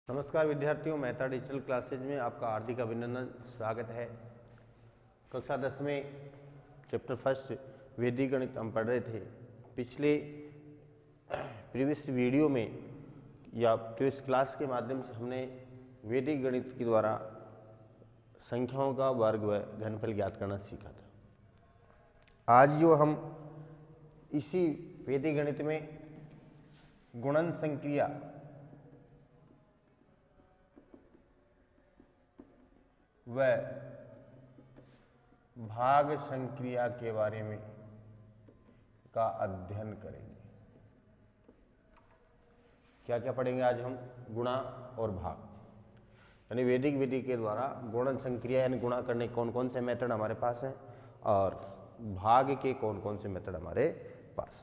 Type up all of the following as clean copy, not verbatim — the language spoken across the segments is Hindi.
नमस्कार विद्यार्थियों, मेहता डिजिटल क्लासेज में आपका हार्दिक अभिनंदन, स्वागत है। कक्षा 10 में चैप्टर फर्स्ट वैदिक गणित हम पढ़ रहे थे। पिछले प्रीवियस वीडियो में या प्रीवियस क्लास के माध्यम से हमने वैदिक गणित के द्वारा संख्याओं का वर्ग व घनफल ज्ञात करना सीखा था। आज जो हम इसी वैदिक गणित में गुणन संक्रिया व भाग संक्रिया के बारे में का अध्ययन करेंगे। क्या क्या पढ़ेंगे आज हम? गुणा और भाग, यानी वैदिक विधि के द्वारा गुणन संक्रिया यानी गुणा करने के कौन कौन से मेथड हमारे पास हैं और भाग के कौन कौन से मेथड हमारे पास।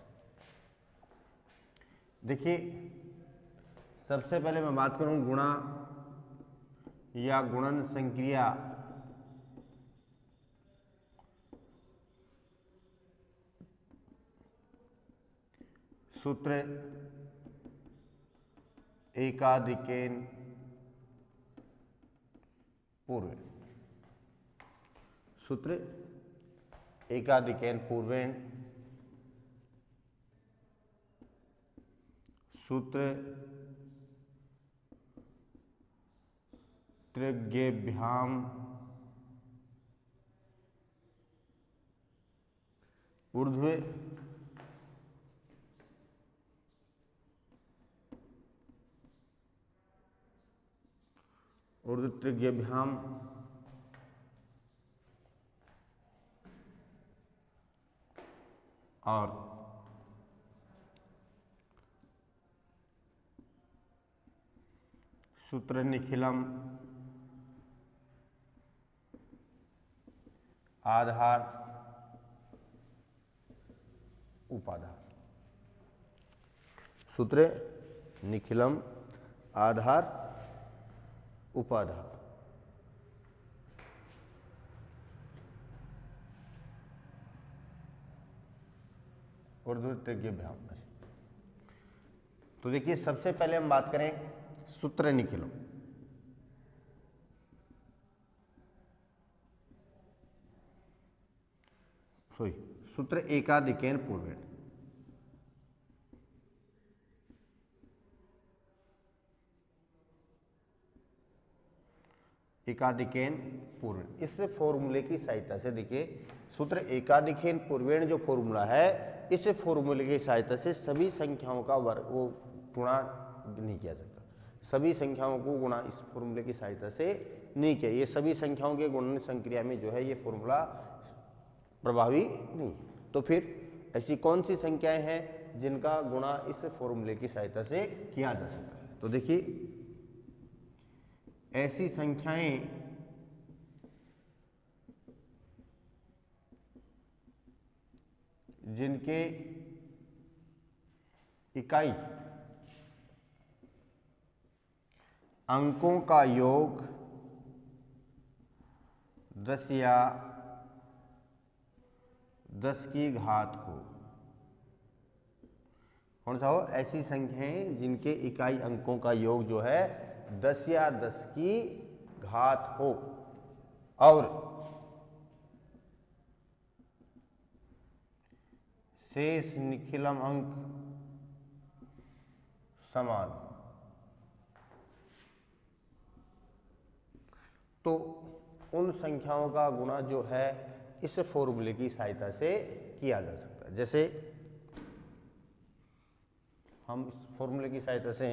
देखिए, सबसे पहले मैं बात करूं गुणा या गुणन संक्रिया सूत्र एकाधिकेन पूर्वेण। सूत्र एकाधिकेन पूर्वेण, सूत्र त्रिज्ञेभ्याम ऊर्ध्वे ऊर्ध्वत्रिज्ञेभ्याम और सूत्र निखिलम आधार उपाधार। सूत्र निखिलम आधार उपाधार। ऊर्ध्वत्रिज्ञेभ्याम। तो देखिए, सबसे पहले हम बात करें सूत्र निखिलम। सूत्र एकाधिकेन पूर्वेण। एकाधिकेन पूर्वेण, इस फॉर्मूले की सहायता से देखिए, सूत्र एकाधिकेन पूर्वेण जो फॉर्मूला है, इस फॉर्मूले की सहायता से सभी संख्याओं का वर्ग वो गुणा नहीं किया जाता। सभी संख्याओं को गुणा इस फॉर्मूले की सहायता से नहीं किया। ये सभी संख्याओं के गुणन संक्रिया में जो है ये फॉर्मूला प्रभावी नहीं। तो फिर ऐसी कौन सी संख्याएं हैं जिनका गुणा इस फॉर्मूले की सहायता से किया जा सकता है? तो देखिए, ऐसी संख्याएं जिनके इकाई अंकों का योग 10 या 10 की घात हो। कौन सा हो? ऐसी संख्याएं जिनके इकाई अंकों का योग जो है 10 या 10 की घात हो और शेष निखिलम अंक समान। तो उन संख्याओं का गुणा जो है इस फॉर्मूले की सहायता से किया जा सकता है। जैसे हम इस फॉर्मूले की सहायता से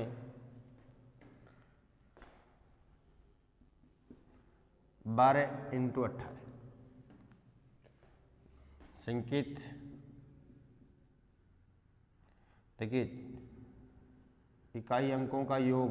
12 × 18 संकेत, देखिए, इकाई अंकों का योग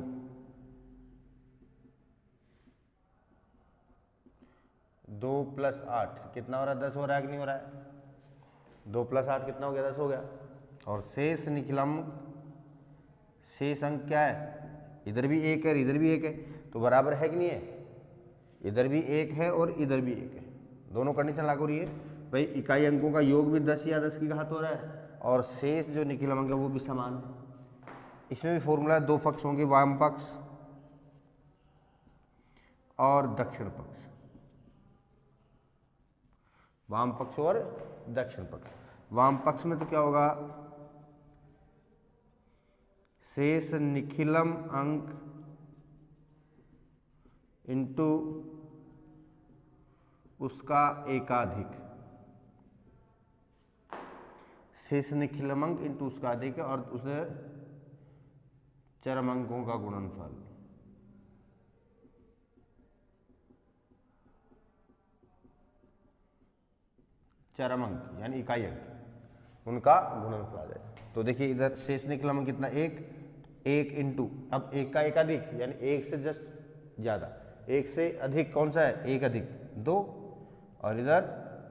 2 + 8 कितना हो रहा है? 10 हो रहा है कि नहीं हो रहा है? 2 + 8 कितना हो गया? 10 हो गया। और शेष निखिलम, शेष अंक क्या है? इधर भी 1 है, इधर भी 1 है, तो बराबर है कि नहीं है? इधर भी 1 है और इधर भी 1 है, दोनों कंडीशन लागू हो रही है। भाई, इकाई अंकों का योग भी 10 या 10 की घात हो रहा है और शेष जो निखिलम अंक है वो भी समान है। इसमें भी फॉर्मूला है, दो पक्ष होंगे, वाम पक्ष और दक्षिण पक्ष, वाम पक्ष और दक्षिण पक्ष। वाम पक्ष में तो क्या होगा, शेष निखिलम अंक इंटू उसका एकाधिक, शेष निखिलम अंक इंटू उसका अधिक और उसे चरम अंकों का गुणनफल। चरम अंक यानी इकाई अंक, उनका गुणनफल आ जाए। तो देखिए इधर शेष निखिलम अंक कितना, एक इंटू, अब एक का एकाधिक यानी एक से जस्ट ज्यादा, एक से अधिक कौन सा है, एक अधिक दो, और इधर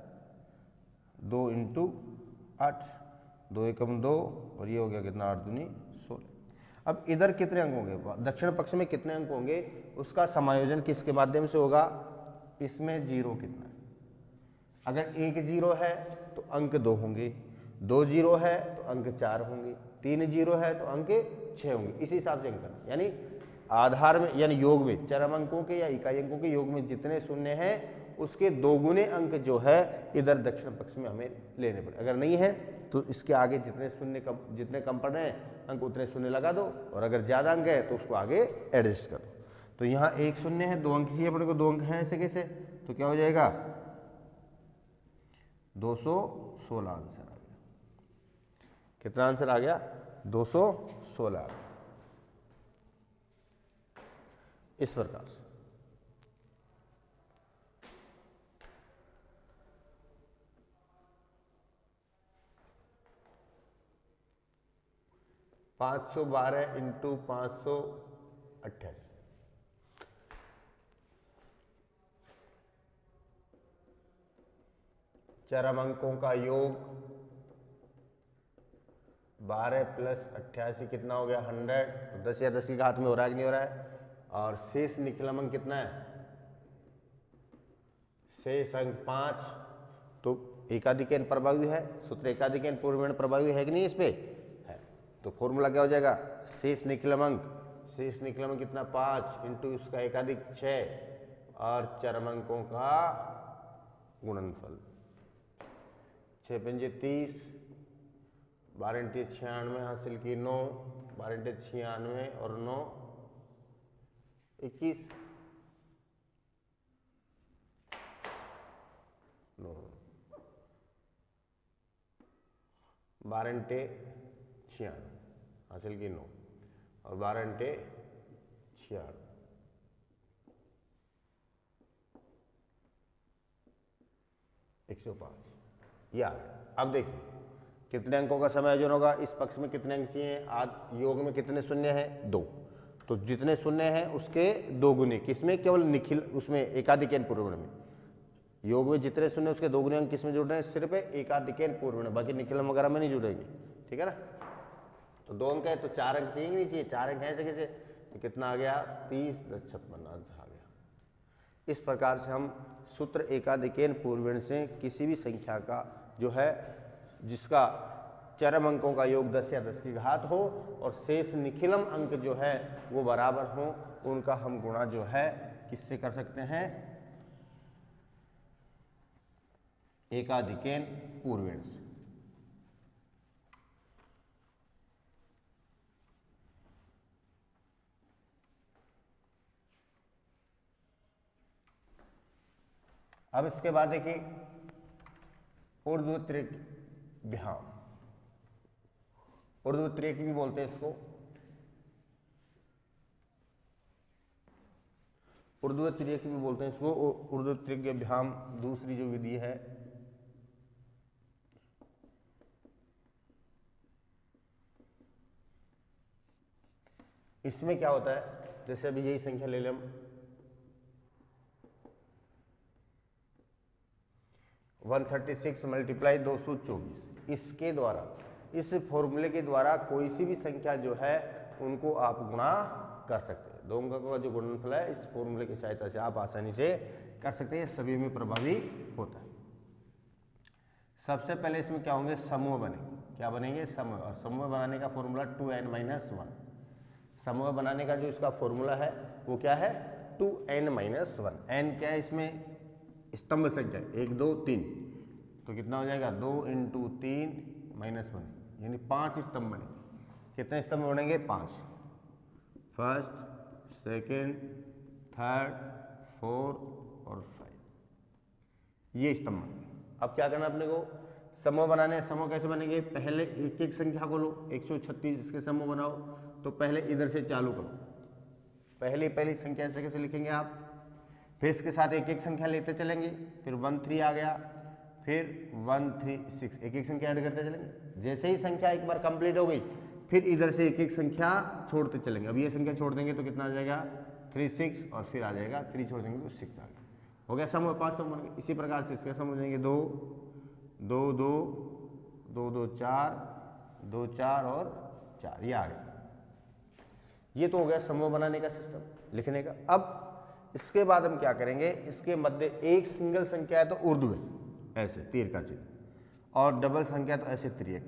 2 इंटू 8, 2 एकम 2 और ये हो गया कितना, 8 दूनी 16। अब इधर कितने अंक होंगे, दक्षिण पक्ष में कितने अंक होंगे, उसका समायोजन किसके माध्यम से होगा, इसमें जीरो कितना है। अगर एक जीरो है तो अंक 2 होंगे, 2 जीरो है तो अंक 4 होंगे, 3 जीरो है तो अंक 6 होंगे। इसी हिसाब से अंक करना, यानी आधार में यानी योग में चरम अंकों के या इकाई अंकों के योग में जितने शून्य हैं उसके 2 गुने अंक जो है इधर दक्षिण पक्ष में हमें लेने पड़े। अगर नहीं है तो इसके आगे जितने कम पड़ रहे हैं अंक उतने शून्य लगा दो, और अगर ज्यादा अंक है तो उसको आगे एडजस्ट कर दो। तो यहाँ 1 शून्य है, 2 अंक चाहिए अपने को, 2 अंक हैं ऐसे कैसे, तो क्या हो जाएगा 216 आंसर आ गया। कितना आंसर आ गया, 216 आ गया। इस प्रकार से (512 इंटू 528) चरम अंकों का योग 12 प्लस 88 कितना हो गया 100। तो 10 या 10 की घात में हो रहा है कि नहीं हो रहा है। और शेष निखिलम अंक कितना है, शेष अंक 5। तो एकाधिक n प्रभावी है, सूत्र एकाधिक n पूर्वमेण प्रभावी है कि नहीं, इस पे है। तो फॉर्मूला क्या हो जाएगा, शेष निखिलम अंक कितना 5 इंटू उसका एकाधिक 6 और चरम अंकों का गुणनफल। 6 पंजे 30, 12 इंटू 96 हासिल की 9, 12 इंटू 96 और 9 21, 12 इंटू 96 हासिल की 9 और 12 इंटू 96 105। या अब देखिए कितने अंकों का समायोजन होगा, इस पक्ष में कितने अंक चाहिए, योग में कितने शून्य हैं 2। तो जितने शून्य हैं उसके 2 गुने, किसमें, केवल निखिल उसमें एकाधिक n पूर्वमेण में। योग में जितने शून्य उसके 2 गुने अंक किसमें जुड़ रहे हैं, सिर्फ एकाधिक n पूर्वमेण, बाकी निखिलम वगैरह में नहीं जुड़ेंगे, ठीक है ना। तो 2 अंक है तो 4 अंक चाहिए कि नहीं चाहिए, 4 अंक है ऐसे कैसे, तो कितना आ गया 30 10 56 आंसर आ गया। इस प्रकार से हम सूत्र एकाधिक n पूर्वमेण से किसी भी संख्या का जो है जिसका चरम अंकों का योग 10 या 10 की घात हो और शेष निखिलम अंक जो है वो बराबर हो, उनका हम गुणा जो है किससे कर सकते हैं, एकाधिक n पूर्वमेण से। अब इसके बाद देखिए ऊर्ध्वत्रिक विहाम, ऊर्ध्वत्रिक भी बोलते हैं इसको, ऊर्ध्वत्रिक भी बोलते हैं इसको। ऊर्ध्वत्रिक विहाम दूसरी जो विधि है, इसमें क्या होता है, जैसे अभी यही संख्या ले लें हम 136 मल्टीप्लाई 224, इसके द्वारा, इस फॉर्मूले के द्वारा कोई सी भी संख्या जो है उनको आप गुणा कर सकते हैं। दो अंकों का जो गुणनफल है इस फॉर्मूले की सहायता से आप आसानी से कर सकते हैं, सभी में प्रभावी होता है। सबसे पहले इसमें क्या होंगे, समूह बनेंगे। क्या बनेंगे, समूह। और समूह बनाने का फॉर्मूला 2n - 1। समूह बनाने का जो इसका फॉर्मूला है वो क्या है, टू n माइनस 1। n क्या है इसमें? स्तंभ संख्या 1 2 3, तो कितना हो जाएगा 2 इंटू 3 माइनस 1, यानी 5 स्तंभ बने। कितने स्तंभ बनेंगे? 5। फर्स्ट, सेकंड, थर्ड, फोर्थ और 5, ये स्तंभ बनेंगे। अब क्या करना अपने को? समूह बनाने। समूह कैसे बनेंगे? पहले एक एक संख्या को लो, 136 इसके समूह बनाओ। तो पहले इधर से चालू करो, पहली संख्या ऐसे कैसे लिखेंगे आप? फिर इसके साथ एक एक संख्या लेते चलेंगे, फिर 1 3 आ गया, फिर 1 3 6, एक एक संख्या ऐड करते चलेंगे। जैसे ही संख्या एक बार कंप्लीट हो गई, फिर इधर से एक एक संख्या छोड़ते चलेंगे। अब ये संख्या छोड़ देंगे तो कितना आ जाएगा? 3 6, और फिर आ जाएगा 3 छोड़ देंगे तो 6 आ गया। हो गया समूह, 5 समूह बन गए। इसी प्रकार से इसका समूह देंगे 2 2 2 2 2 4 2 4 और 4, ये आ गया। ये तो हो गया समूह बनाने का सिस्टम, लिखने का। अब इसके बाद हम क्या करेंगे? इसके मध्य एक सिंगल संख्या है तो ऊर्ध्व है, ऐसे तीर का चिन्ह, और डबल संख्या तो ऐसे त्रियक,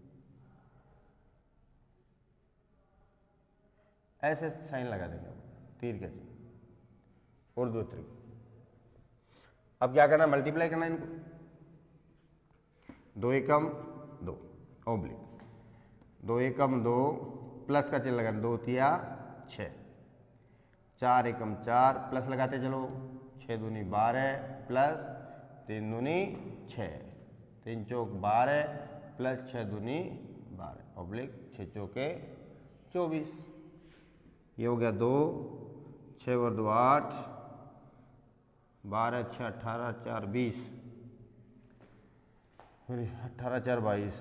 ऐसे साइन लगा देंगे तीर का चिन्ह, ऊर्ध्व त्रिक। अब क्या करना? मल्टीप्लाई करना इनको। 2 एकम 2 ऑब्लिक 2 एकम 2 प्लस का चिन्ह लगाना, 2 तिया 6, 4 एकम 4 प्लस लगाते चलो, 6 दूनी 12 प्लस 3 दूनी 6, 3 चौक 12 प्लस 6 दूनी 12 ऑब्लिक 6 चौके 24। ये हो गया 2, 6 और 2 8, 12 6 18 4 20, 18 4 22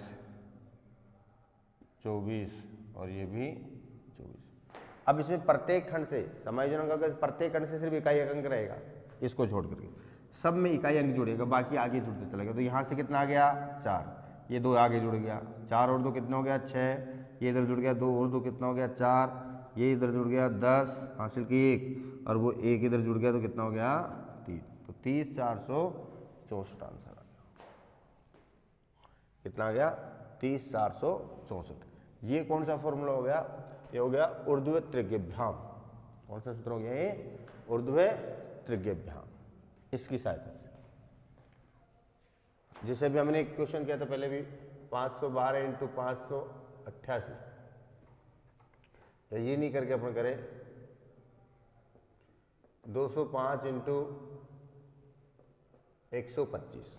24, और ये भी 24। अब इसमें प्रत्येक खंड से समायोजन का प्रत्येक खंड से सिर्फ इकाई अंक रहेगा, इसको छोड़ करके सब में इकाई अंक जुड़ेगा, बाकी आगे जुड़ते चलेगा। तो यहाँ से कितना आ गया? 4, ये 2 आगे जुड़ गया, 4 और 2 कितना हो गया? 6, ये इधर जुड़ गया, 2 और 2 कितना हो गया? 4, ये इधर जुड़ गया, 10 हासिल की 1, और वो 1 इधर जुड़ गया तो कितना हो गया? 3। तो 30 464 आंसर आ गया। कितना आ गया? 30 464। ये कौन सा फॉर्मूला हो गया? ये हो गया ऊर्ध्व त्रिज्यभ्याम। कौन सा सूत्र हो गया ये? ऊर्ध्व त्रिज्यभ्याम। इसकी सहायता से, जैसे भी हमने एक क्वेश्चन किया था पहले भी, 512 इंटू 588, ये नहीं करके अपन करें 205 इंटू 125,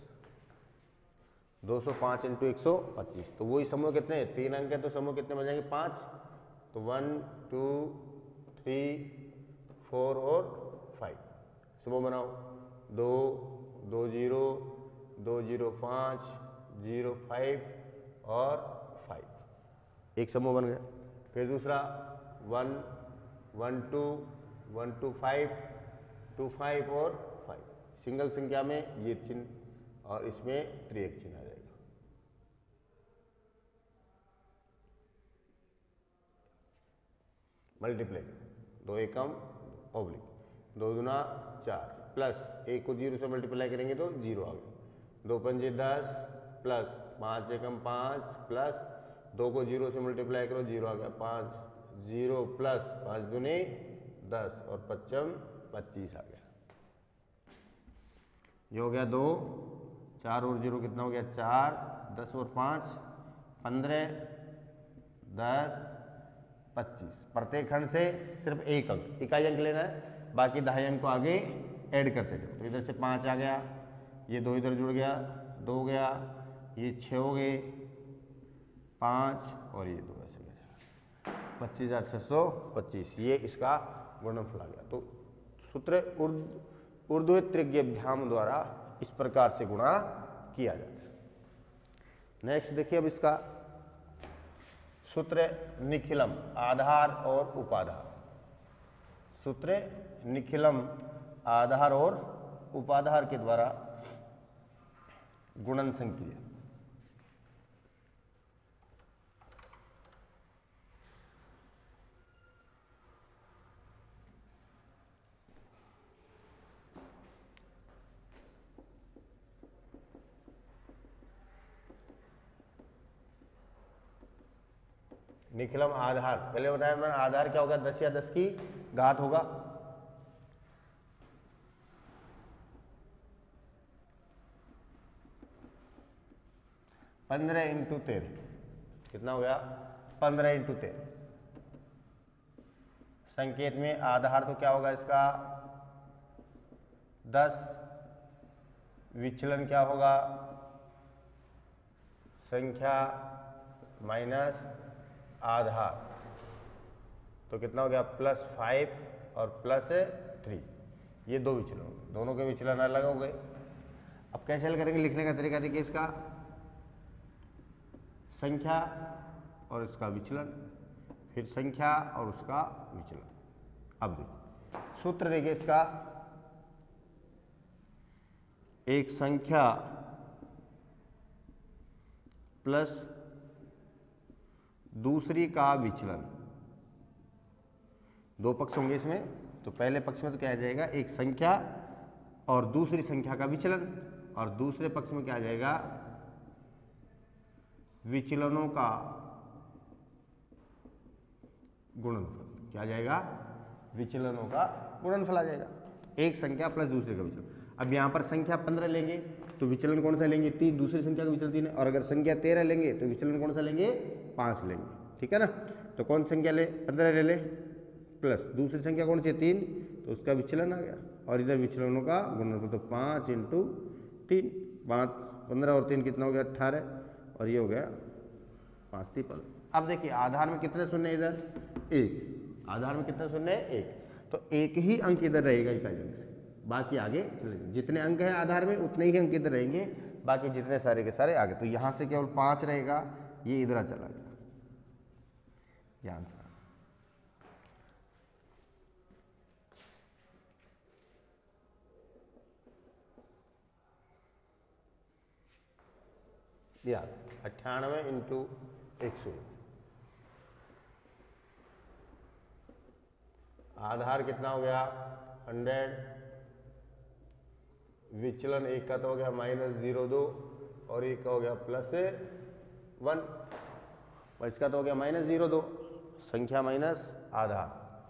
205 इंटू 125, तो वही समूह कितने? 3 अंक है तो समूह कितने बन जाएंगे? 5। तो 1 2 3 4 और 5 समूह बनाओ। 2 2 0 2 0 5 0 5 और 5, एक समूह बन गया। फिर दूसरा 1 1 2 1 2 5 2 5 और 5, सिंगल संख्या में ये चिन्ह और इसमें त्रियक चिन्ह आ जाएगा। मल्टीप्लाई 2 एकम ऑब्लिक 2 दूना 4 प्लस 1 को 0 से मल्टीप्लाई करेंगे तो 0 आ गया। 2 पंजे 10 प्लस 5 एकम 5 प्लस 2 को 0 से मल्टीप्लाई करो 0 आ गया। 5 0 प्लस 5 दूनी 10 और 5 25 आ गया। ये हो गया 2, 4 और 0 कितना हो गया? 4, 10 और 5 15, 10 25। प्रत्येक खंड से सिर्फ एक अंक, इकाई अंक लेना है, बाकी दहाई अंक को आगे ऐड करते जाओ। तो इधर से 5 आ गया, ये 2 इधर जुड़ गया, 2 गया, ये 6 हो गए, 5 और ये 2 ऐसे गया 25,625। ये इसका गुणनफल आ गया। तो सूत्र ऊर्ध्व त्रिज्यभ्याम द्वारा इस प्रकार से गुणा किया जाता है। नेक्स्ट देखिए अब इसका सूत्र निखिलम, आधार और उपाधार। सूत्र निखिलम, आधार और उपाधार के द्वारा गुणन संक्रिया। निखिलम आधार, पहले बताया मैंने, आधार क्या होगा? 10 या 10 की घात होगा। 15 इंटू 13 कितना हो गया 15 इंटू 13। संकेत में आधार तो क्या होगा इसका 10, विचलन क्या होगा संख्या माइनस आधार, तो कितना हो गया +5 और +3। ये दो विचलन हो गए, दोनों के विचलन अलग हो गए। अब कैसे हल करेंगे, लिखने का तरीका देखिए, इसका संख्या और इसका विचलन, फिर संख्या और उसका विचलन। अब देखिए सूत्र देखिए इसका, एक संख्या प्लस दूसरी का विचलन, दो पक्ष होंगे इसमें, तो पहले पक्ष में तो क्या आ जाएगा एक संख्या और दूसरी संख्या का विचलन, और दूसरे पक्ष में क्या आ जाएगा विचलनों का गुणनफल। क्या आ जाएगा विचलनों का गुणनफल आ जाएगा, एक संख्या प्लस दूसरे का विचलन। अब यहाँ पर संख्या 15 लेंगे तो विचलन कौन सा लेंगे 3, दूसरी संख्या का विचलन 3 है, और अगर संख्या 13 लेंगे तो विचलन कौन सा लेंगे 5 लेंगे, ठीक है ना। तो कौन संख्या ले 15 ले ले, प्लस दूसरी संख्या कौन सी है 3, तो उसका विचलन आ गया, और इधर विचलनों का गुणनफल, तो 5 इंटू 3, 5 15 और 3 कितना हो गया 18, और ये हो गया 5 3 15। अब देखिए आधार में कितने शून्य है इधर 1, आधार में कितने शून्य है 1, तो एक ही अंक इधर रहेगा इकाई अंक से, बाकी आगे चले जाएंगे। जितने अंक हैं आधार में उतने ही अंक इधर रहेंगे, बाकी जितने सारे के सारे आगे। तो यहाँ से केवल 5 रहेगा, ये इधर चला गया, ये आंसर। या 98 इंटू 101, आधार कितना हो गया 100, विचलन एक का तो हो गया -0.2 और एक का हो गया +1, और इसका तो हो गया -0.2, संख्या माइनस आधार,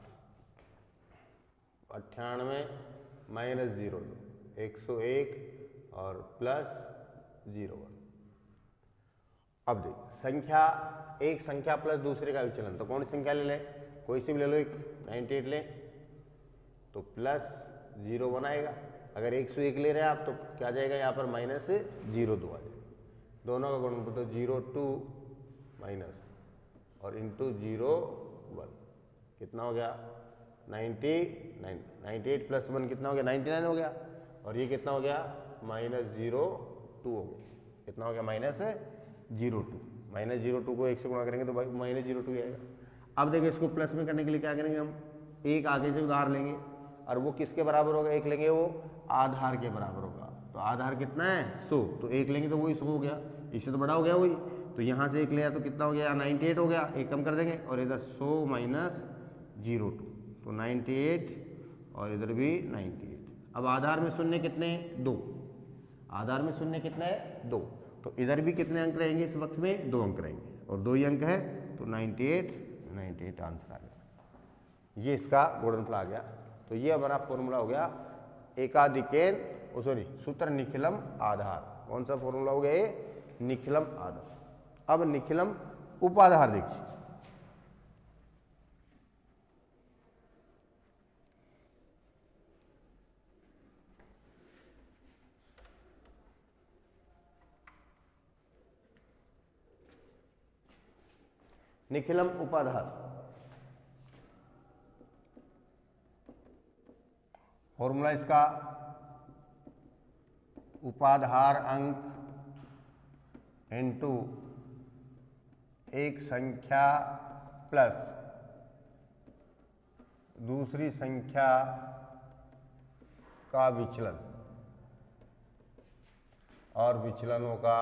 98 -0.2 101 और +0.1। अब देखिए संख्या, एक संख्या प्लस दूसरे का विचलन, तो कौन सी संख्या ले ले, कोई सी भी ले लो, एक 98 ले तो +0.1 आएगा। अगर 101 ले रहे हैं आप तो क्या जाएगा यहाँ पर -0.2 आ जाएगा, दोनों का गुणनफल, तो 0.2 माइनस और इंटू 0.1 कितना हो गया 99, 98 + 1 कितना हो गया 99 हो गया, और ये कितना हो गया -0.2 हो गया, कितना हो गया -0.2, -0.2 को 1 से गुणा करेंगे तो भाई -0.2 आएगा। अब देखिए इसको प्लस में करने के लिए क्या करेंगे, हम एक आगे से उधार लेंगे, और वो किसके बराबर होगा, एक लेंगे वो आधार के बराबर होगा, तो आधार कितना है 100, तो एक लेंगे तो वही 100 हो गया, इससे तो बड़ा हो गया वही, तो यहाँ से एक लिया तो कितना हो गया 98 हो गया, एक कम कर देंगे, और इधर 100 माइनस 0.2 तो 98, और इधर भी 98। अब आधार में शून्य कितने 2, आधार में शून्य कितना है 2, तो इधर भी कितने अंक रहेंगे इस वक्त में 2 अंक रहेंगे, और 2 ही अंक है, तो 98 आंसर आ गया, ये इसका गुणनफल आ गया। तो ये हमारा फॉर्मूला हो गया एकाधिकेन, सॉरी सूत्र निखिलम आधार। कौन सा फॉर्मूला हो गया ये, निखिलम आधार। अब निखिलम उपाधार देखिए, निखिलम उपाधार फॉर्मूला इसका, उपाधार अंक इंटू एक संख्या प्लस दूसरी संख्या का विचलन और विचलनों का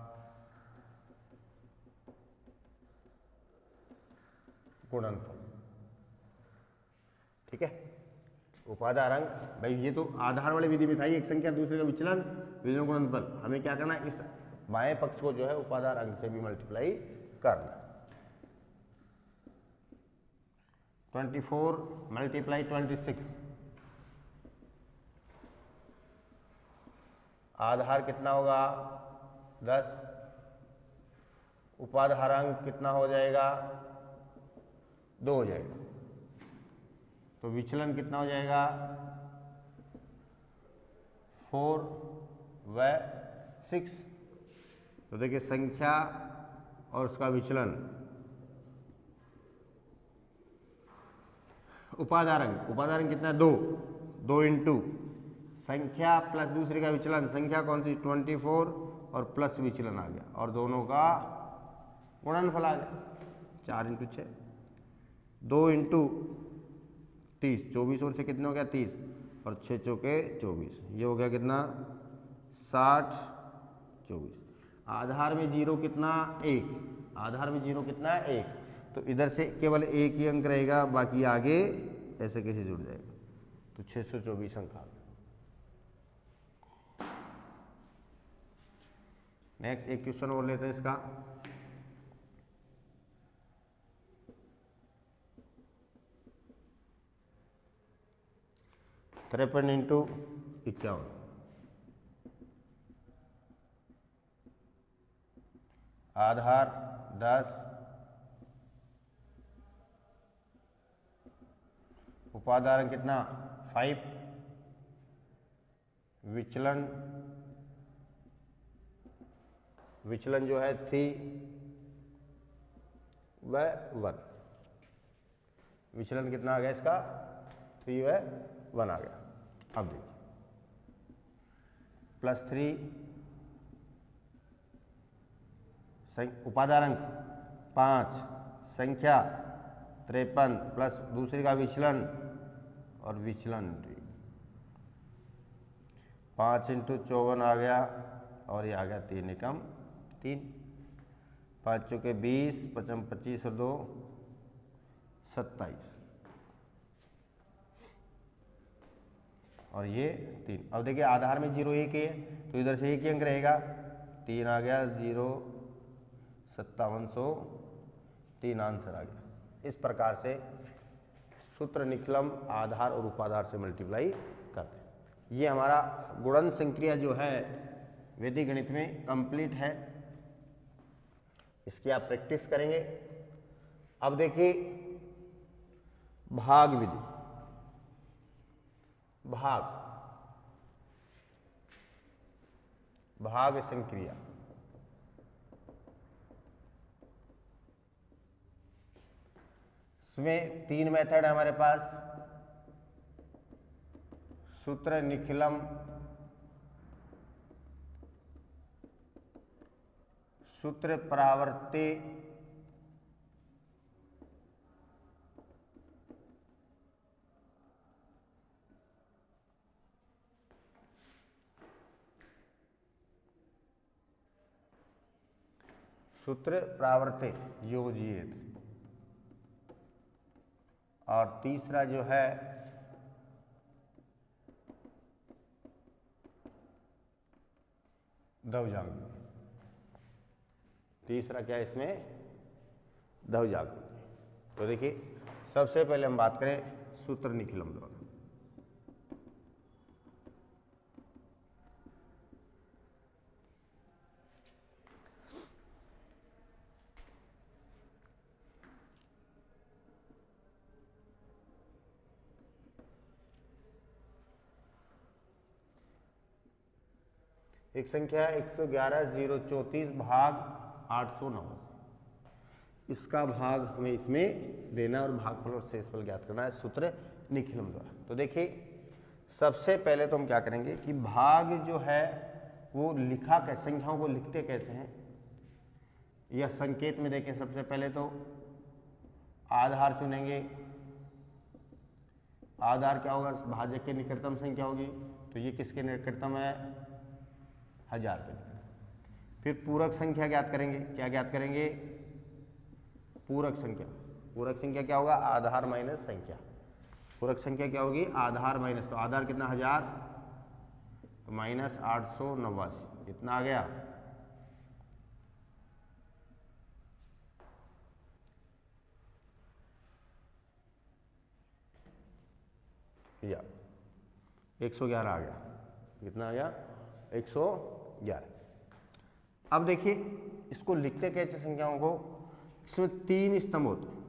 गुणनफल, ठीक है। उपाधार अंक, भाई ये तो आधार वाली विधि में था, एक संख्या दूसरे का विचलन, विचलन गुणनफल। हमें क्या करना है, इस बाएं पक्ष को जो है उपाधार अंक से भी मल्टीप्लाई करना। 24 × 26, आधार कितना होगा 10, उपाधारांक कितना हो जाएगा, 2 हो जाएगा। तो विचलन कितना हो जाएगा, 4 व 6। तो देखिए संख्या और उसका विचलन, उपाधारांक, उपाधारांक कितना है, 2, 2 इंटू संख्या प्लस दूसरे का विचलन, संख्या कौन सी 24 और प्लस विचलन आ गया और दोनों का गुणनफल आ गया, 4 इंटू 6, 2 इंटू 30, 24 और से कितना हो गया 30 और 6 चौके 24, ये हो गया कितना 60, 24। आधार में जीरो कितना 1, आधार में जीरो कितना है 1, तो इधर से केवल एक ही अंक रहेगा, बाकी आगे ऐसे कैसे जुड़ जाएगा, तो 624 अंक आ गया। नेक्स्ट एक क्वेश्चन और लेते हैं इसका। तिरपन इंटू 51, आधार 10, उपादान कितना 5, विचलन, विचलन जो है 3 व 1, विचलन कितना आ गया इसका 3 व 1 आ गया। अब देखिए +3, उपादान 5, संख्या 53 प्लस दूसरे का विचलन और विचलन 5 इंटू 54 आ गया और ये आ गया 3 एकम 3, 5 चौके 20, 55 25 और 2 27 और ये 3। अब देखिए आधार में 0 1 है तो इधर से एक ही अंक रहेगा, 3 आ गया, 0 5700 3 आंसर आ गया। इस प्रकार से सूत्र निकलम आधार और उपाधार से मल्टीप्लाई करते हैं। ये हमारा गुणन संक्रिया जो है वैदिक गणित में कंप्लीट है, इसकी आप प्रैक्टिस करेंगे। अब देखिए भाग विधि, भाग संक्रिया। इसमें 3 मेथड है हमारे पास, सूत्र निखिलम, सूत्र परावर्ते, सूत्र परावर्ते योजित, और तीसरा जो है ध्रुवजांक। तीसरा क्या है इसमें, ध्रुवजांक। तो देखिए सबसे पहले हम बात करें सूत्र निखिलम द्वारा। एक संख्या 111,034 भाग 889, इसका भाग हमें इसमें देना और भागफल और शेषफल ज्ञात करना है सूत्र निखिलम द्वारा। तो देखिए सबसे पहले तो हम क्या करेंगे कि भाग जो है वो लिखा कैसे, संख्याओं को लिखते कैसे हैं या संकेत में देखें। सबसे पहले तो आधार चुनेंगे, आधार क्या होगा, भाजक की निकटतम संख्या होगी, तो ये किसके निकटतम है, 1000 के निकटतम। फिर पूरक संख्या ज्ञात करेंगे, क्या ज्ञात करेंगे, पूरक संख्या। पूरक संख्या क्या होगा, आधार माइनस संख्या। पूरक संख्या क्या होगी, आधार माइनस, तो आधार कितना 1000 तो माइनस 889, कितना आ गया, या 111 आ गया, कितना आ गया 111। अब देखिए इसको लिखते कैसे संख्याओं को, इसमें 3 स्तंभ होते हैं,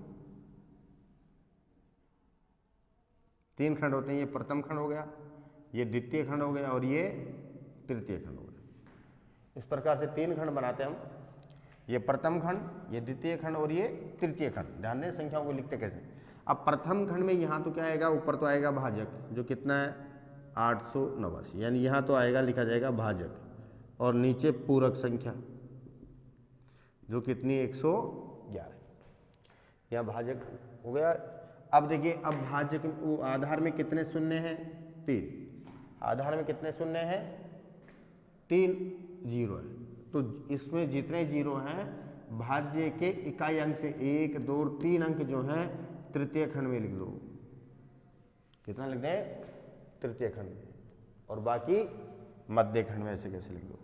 3 खंड होते हैं। ये प्रथम खंड हो गया, ये द्वितीय खंड हो गया और ये तृतीय खंड हो गया। इस प्रकार से 3 खंड बनाते हैं हम, ये प्रथम खंड, ये द्वितीय खंड और ये तृतीय खंड। ध्यान दें संख्याओं को लिखते कैसे। अब प्रथम खंड में यहाँ तो क्या आएगा, ऊपर तो आएगा भाजक जो कितना है 889, यानी यहाँ तो आएगा लिखा जाएगा भाजक, और नीचे पूरक संख्या जो कितनी 111, यहाँ भाजक हो गया। अब देखिए अब भाजक वो आधार में कितने शून्य हैं 3, आधार में कितने शून्य हैं 3 जीरो है, तो इसमें जितने जीरो हैं भाज्य के इकाई अंक से 1 2 3 अंक जो हैं तृतीय खंड में लिख दो। कितना लिख दें तृतीय खंड में, और बाकी मध्य खंड में ऐसे कैसे लिख दो।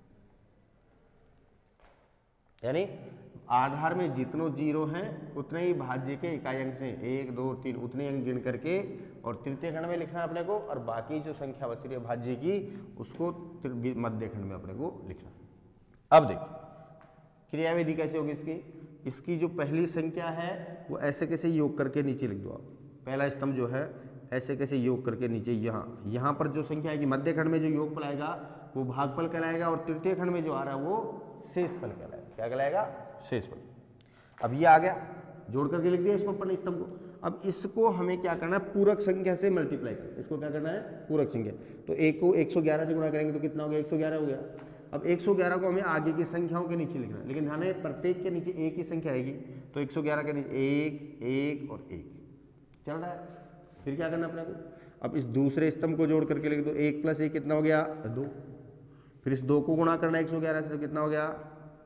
यानी आधार में जितने जीरो हैं उतने ही भाज्य के इकाई अंक से 1 2 3 उतने अंक गिन करके और तृतीय खंड में लिखना है अपने को, और बाकी जो संख्या बच रही है भाज्य की उसको मध्य खंड में अपने को लिखना है। अब देखिए क्रियाविधि कैसे होगी इसकी। इसकी जो पहली संख्या है वो ऐसे कैसे योग करके नीचे लिख दो आप। पहला स्तंभ जो है ऐसे कैसे योग करके नीचे यहाँ पर जो संख्या आएगी मध्य खंड में जो योगफल आएगा वो भागफल कहलाएगा, और तृतीय खंड में जो आ रहा है वो शेषफल कहलाएगा। क्या कहलाएगा शेषफल। अब ये आ गया, जोड़ करके लिख दिया इसको ऊपर स्तंभ को। अब इसको हमें क्या करना है पूरक संख्या से मल्टीप्लाई करना। इसको क्या करना है पूरक संख्या, तो 1 को 111 से गुणा करेंगे तो कितना हो गया 111 हो गया। अब 111 को हमें आगे की संख्याओं के नीचे लिखना है, लेकिन ध्यान है प्रत्येक के नीचे एक ही संख्या आएगी, तो 111 के नीचे 1 1 और 1 चल रहा है। फिर क्या करना अपने को, अब इस दूसरे स्तंभ को जोड़ करके लिख दो, 1 + 1 कितना हो गया 2, फिर इस 2 को गुणा करना है 111 से तो कितना हो गया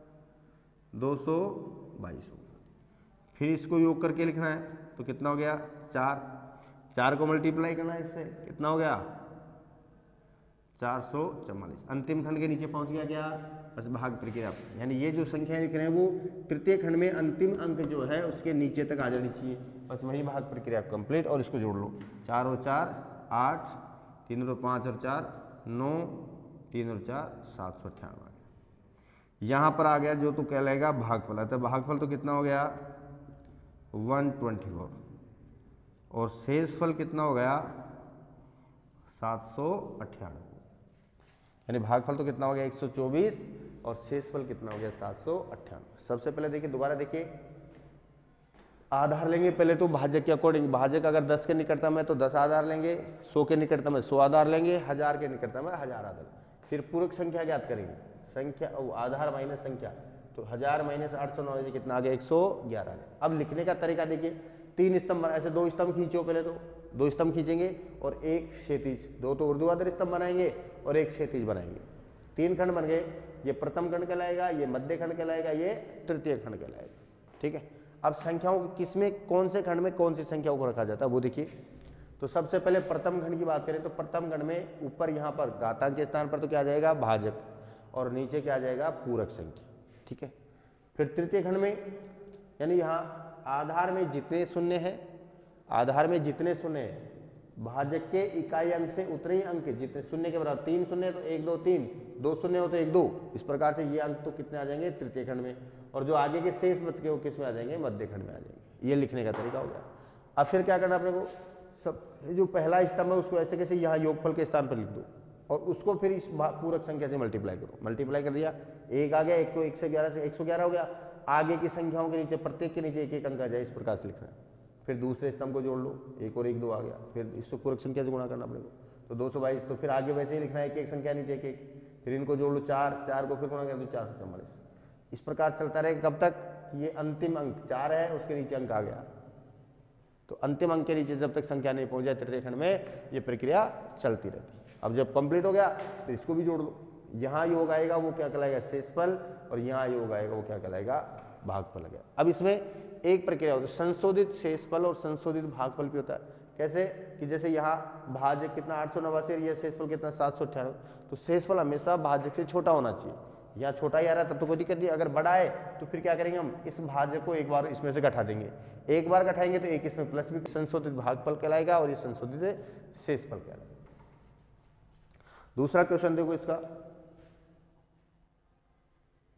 222, फिर इसको योग करके लिखना है तो कितना हो गया 4 को मल्टीप्लाई करना है इससे कितना हो गया 444। अंतिम खंड के नीचे पहुंच गया क्या, बस भाग प्रक्रिया। यानी ये जो संख्याएं लिख रहे हैं वो तृतीय खंड में अंतिम अंक जो है उसके नीचे तक आ जानी चाहिए, बस वही भाग प्रक्रिया कंप्लीट। और इसको जोड़ लो, 4 और 4 8, 3 और 5 और 4 9, 3 और 4 798। यहाँ पर आ गया जो तो कहलाएगा भागफल। तो भागफल तो कितना हो गया 124, और शेषफल कितना हो गया 798। यानी भागफल तो कितना हो गया 124 और शेषफल कितना हो गया 798। सबसे पहले देखिए, दोबारा देखिए, आधार लेंगे पहले तो भाजक के अकॉर्डिंग। भाजक अगर 10 के निकटतम है तो 10 आधार लेंगे, 100 के निकटतम है 100 आधार लेंगे, 1000 के निकटतम है 1000 आधार। फिर पूरक संख्या ज्ञात करेंगे, संख्या आधार माइनस संख्या, तो 1000 - 889 कितना आ गया 111। अब लिखने का तरीका देखिए, 3 स्तंभ ऐसे 2 स्तंभ खींचो, पहले तो 2 स्तंभ खींचेंगे और एक क्षैतिज, 2 तो ऊर्ध्वाधर स्तंभ बनाएंगे और एक क्षैतिज बनाएंगे। 3 खंड बन गए, ये प्रथम खंड कहलाएगा, ये मध्य खंड कहलाएगा, ये तृतीय खंड कहलाएगा। ठीक है, अब संख्याओं किसमें कौन से खंड में कौन सी संख्याओं को रखा जाता है वो देखिए। तो सबसे पहले प्रथम खंड की बात करें तो प्रथम खंड में ऊपर यहाँ पर घातांक के स्थान पर तो क्या आ जाएगा भाजक, और नीचे क्या आ जाएगा पूरक संख्या। ठीक है, फिर तृतीय खंड में यानी यहाँ आधार में जितने शून्य हैं, आधार में जितने शून्य हैं भाजक के इकाई अंक से उतने ही अंक जितने शून्य के बराबर, 3 शून्य तो 1 2 3, 2 शून्य हो तो 1 2, इस प्रकार से ये अंक तो कितने आ जाएंगे तृतीय खंड में, और जो आगे के शेष बच गए वो किस में आ जाएंगे मध्य खंड में आ जाएंगे। ये लिखने का तरीका हो गया। अब फिर क्या करना अपने को, सब जो पहला स्तंभ है उसको ऐसे कैसे यहाँ योगफल के स्थान पर लिख दो और उसको फिर इस पूरक संख्या से मल्टीप्लाई करो। मल्टीप्लाई कर दिया, 1 आ गया, 1 को 1 से 11 से 111 हो गया। आगे की संख्याओं के नीचे प्रत्येक के नीचे एक एक अंक आ जाए, इस प्रकार से लिखना है। फिर दूसरे स्तंभ को जोड़ लो, 1 और 1 2 आ गया, फिर इसको पूरक संख्या से गुणा करना अपने को, तो 222। तो फिर आगे वैसे ही लिखना है, एक एक संख्या नीचे एक एक, फिर इनको जोड़ लो 4 को फिर गुणा कर दो 444। इस प्रकार चलता रहेगा कब तक, ये अंतिम अंक 4 है उसके नीचे अंक आ गया, तो अंतिम अंक के नीचे जब तक संख्या नहीं पहुंच जाए तृतीय खंड में ये प्रक्रिया चलती रहती है। अब जब कंप्लीट हो गया तो इसको भी जोड़ लो, यहाँ योग आएगा वो क्या कहलाएगा शेषफल, और यहाँ योग आएगा वो क्या कहलाएगा भागफल। गया अब इसमें एक प्रक्रिया होती है, संशोधित शेषफल और संशोधित भागफल भी होता है। कैसे कि जैसे यहाँ भाजक कितना 889 और यह शेषफल कितना 798, तो शेषफल हमेशा भाजक से छोटा होना चाहिए। यहाँ छोटा ही आ रहा है तब तो कोई दिक्कत नहीं, अगर बड़ा है तो फिर क्या करेंगे हम इस भाजक को एक बार इसमें से घटा देंगे, एक बार घटाएंगे तो एक इसमें प्लस भी, संशोधित भागफल कहलाएगा और ये संशोधित शेषफल कहलाएगा। दूसरा क्वेश्चन देखो इसका,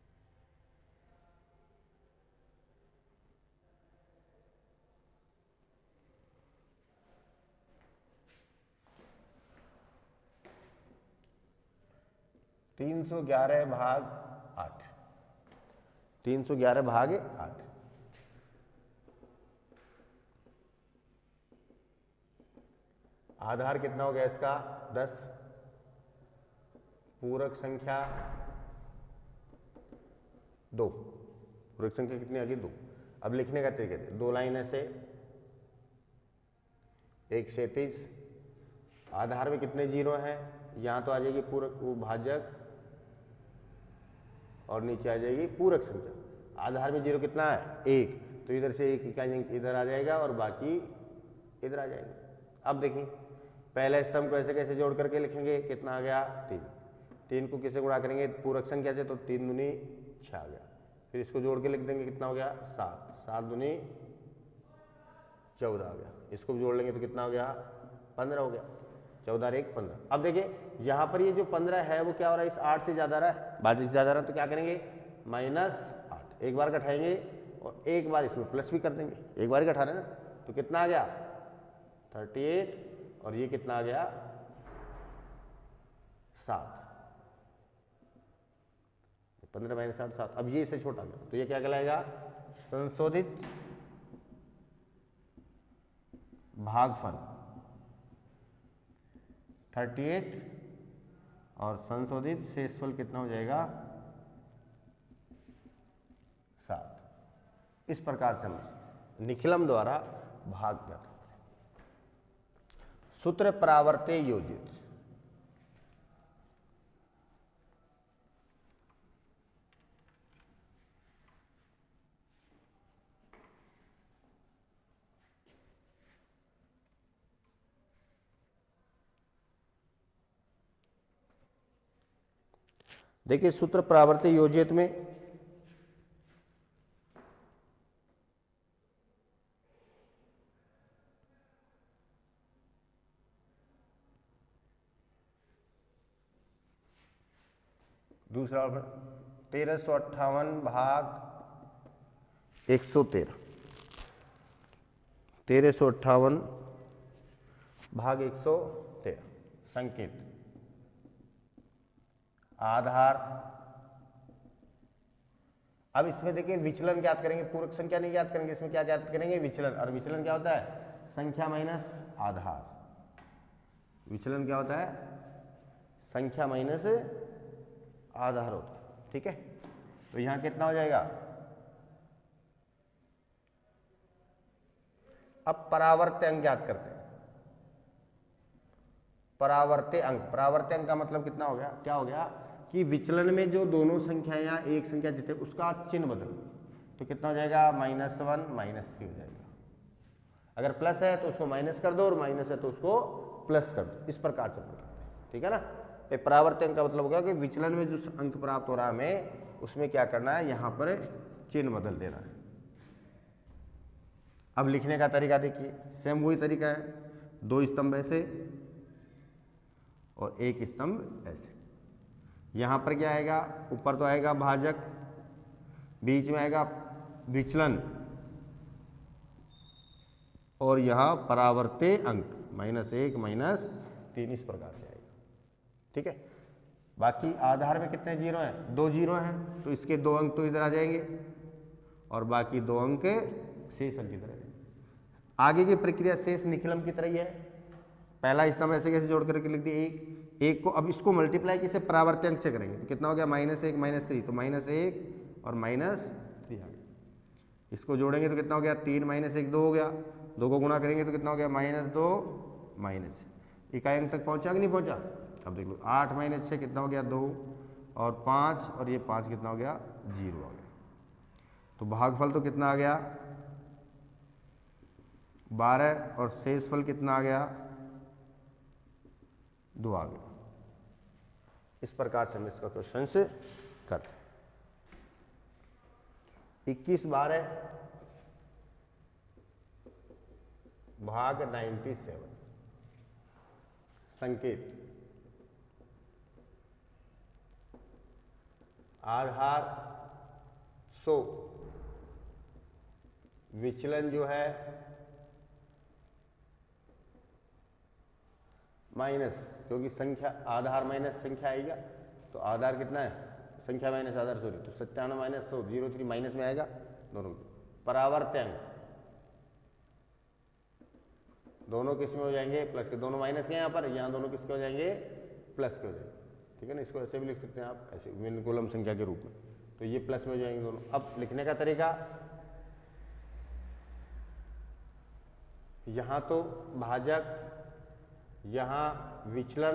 311 भाग 8, 311 भाग 8। आधार कितना हो गया इसका 10, पूरक संख्या 2, पूरक संख्या कितनी आ गई 2। अब लिखने का तरीका है, 2 लाइन ऐसे, 1 से 30, आधार में कितने जीरो हैं, यहां तो आ जाएगी पूरक भाजक और नीचे आ जाएगी पूरक संख्या। आधार में जीरो कितना है 1, तो इधर से 1 इकाई इधर आ जाएगा और बाकी इधर आ जाएगा। अब देखिए पहले स्तंभ को ऐसे कैसे जोड़ करके लिखेंगे, कितना आ गया 3, 3 को किससे गुणा करेंगे पूरक संख्या से, तो 3 दूनी 6 आ गया। फिर इसको जोड़ के लिख देंगे, कितना हो गया 7, 7 दूनी 14 आ गया। इसको जोड़ लेंगे तो कितना हो गया 15 हो गया, 14 और 1 15। अब देखिए यहाँ पर ये जो 15 है वो क्या हो रहा है, इस 8 से ज्यादा रहा है, भाजक से ज्यादा रहा है, तो क्या करेंगे -8, एक बार घटाएंगे और एक बार इसमें प्लस भी कर देंगे, एक बार ही घटा रहे ना, तो कितना आ गया 38 और ये कितना आ गया 7, 15 - 8 7। अब ये इससे छोटा गया, तो ये क्या कहलाएगा संशोधित भागफल 38 और संशोधित शेषफल कितना हो जाएगा 7। इस प्रकार से हम निखिलम द्वारा भाग करते हैं। सूत्र परावर्ते योजित, देखिए सूत्र परावर्ते योजित में दूसरा 1358 भाग 113, 1358 भाग 113 संकेत आधार। अब इसमें देखिए विचलन ज्ञात करेंगे, पूरक संख्या नहीं ज्ञात करेंगे, इसमें क्या ज्ञात करेंगे विचलन। और विचलन क्या होता है संख्या माइनस आधार। विचलन क्या होता है संख्या माइनस आधार होता है, ठीक है। तो यहां कितना हो जाएगा, अब परावर्त्य अंक ज्ञात करते हैं। परावर्त्य अंक, परावर्त्य अंक का मतलब कितना हो गया, क्या हो गया कि विचलन में जो दोनों संख्याएं या एक संख्या जितने उसका चिन्ह बदल, तो कितना हो जाएगा -1 -3 हो जाएगा। अगर प्लस है तो उसको माइनस कर दो और माइनस है तो उसको प्लस कर दो, इस प्रकार से करते हैं, ठीक है ना। परावर्त्य अंक का मतलब हो गया कि विचलन में जो अंक प्राप्त हो रहा है हमें उसमें क्या करना है, यहां पर चिन्ह बदल देना है। अब लिखने का तरीका देखिए, सेम वही तरीका है, 2 स्तंभ ऐसे और 1 स्तंभ ऐसे। यहां पर क्या आएगा, ऊपर तो आएगा भाजक, बीच में आएगा विचलन और यहां परावर्त्य अंक -1 -3 इस प्रकार से आएगा, ठीक है। बाकी आधार में कितने जीरो हैं, 2 जीरो हैं, तो इसके 2 अंक तो इधर आ जाएंगे और बाकी 2 अंक शेष अंक इधर आ जाएंगे। आगे की प्रक्रिया शेष निखिलम की तरह ही है। पहला स्तंभ ऐसे कैसे जोड़ करके लिख दिए, एक को, अब इसको मल्टीप्लाई किसे परावर्त्य अंक से करेंगे, तो कितना हो गया -1 -3, तो -1 और -3 आ गया। इसको जोड़ेंगे तो कितना हो गया 3 - 1 2 हो गया, 2 को गुणा करेंगे तो कितना हो गया -2 इकाई अंक तक पहुंचा कि नहीं पहुंचा। अब देख लो 8 - 6 कितना हो गया 2 और 5 और ये 5 कितना हो गया 0 आ गया। तो भागफल तो कितना आ गया 12 और शेषफल कितना आ गया 2 आ गया। इस प्रकार से हम इसका क्वेश्चन से करते हैं। 21 12 भाग 97 संकेत आधार 100, विचलन जो है माइनस, क्योंकि संख्या आधार माइनस संख्या आएगा, तो आधार कितना है, संख्या माइनस आधार सॉरी, तो 97 माइनस 100, 03 माइनस में आएगा दोनों। परावर्त्यांक दोनों किस में हो जाएंगे, प्लस के, दोनों माइनस के यहाँ पर, यहाँ दोनों किसके हो जाएंगे, प्लस के हो जाएंगे, ठीक है ना। इसको ऐसे भी लिख सकते हैं आप, ऐसे विभिन्न कोलम संख्या के रूप में, तो ये प्लस में हो जाएंगे दोनों। अब लिखने का तरीका, यहाँ तो भाजक, यहाँ विचलन,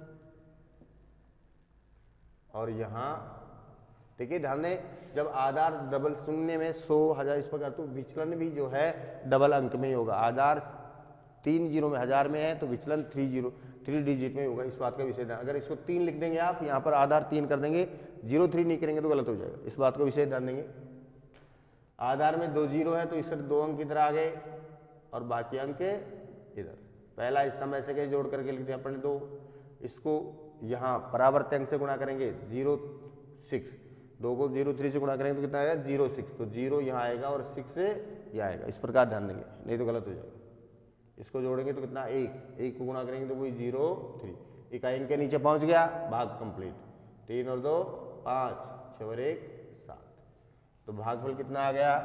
और यहाँ देखिए ध्यान दें, जब आधार डबल शून्य में 100, 1000 इस प्रकार, तो विचलन भी जो है डबल अंक में ही होगा। आधार 3 जीरो में 1000 में है तो विचलन 3 डिजिट में होगा, इस बात का विषय ध्यान। अगर इसको 3 लिख देंगे आप, यहाँ पर आधार 3 कर देंगे, 03 नहीं करेंगे तो गलत हो जाएगा, इस बात का विषय ध्यान देंगे। आधार में 2 जीरो है तो इस 2 अंक इधर आ गए और बाकी अंक इधर। पहला स्तंभ ऐसे कैसे जोड़ करके लिखते हैं अपन 2, इसको यहाँ परावर्त्यांक से गुणा करेंगे 06, 2 को 03 से गुणा करेंगे तो कितना आएगा 06, तो 0 यहाँ आएगा और 6 से यह आएगा, इस प्रकार ध्यान देंगे, नहीं तो गलत हो जाएगा। इसको जोड़ेंगे तो कितना 1 को गुणा करेंगे तो वही 03, इकाई अंक के नीचे पहुंच गया, भाग कंप्लीट। 3 और 2 5, 6 और 1 7, तो भागफल कितना आ गया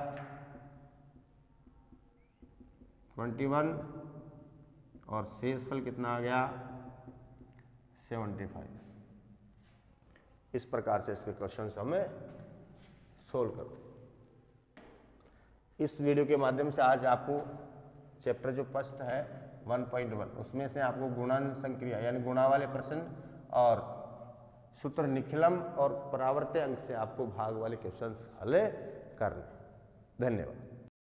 21 और शेषफल कितना आ गया 75। इस प्रकार से इसके क्वेश्चन हमें सोल्व करते हैं। इस वीडियो के माध्यम से आज आपको चैप्टर जो फर्स्ट है 1.1 उसमें से आपको गुणन संक्रिया यानी गुणा वाले प्रश्न और सूत्र निखिलम और परावर्त्य अंक से आपको भाग वाले क्वेश्चंस हल करने। धन्यवाद।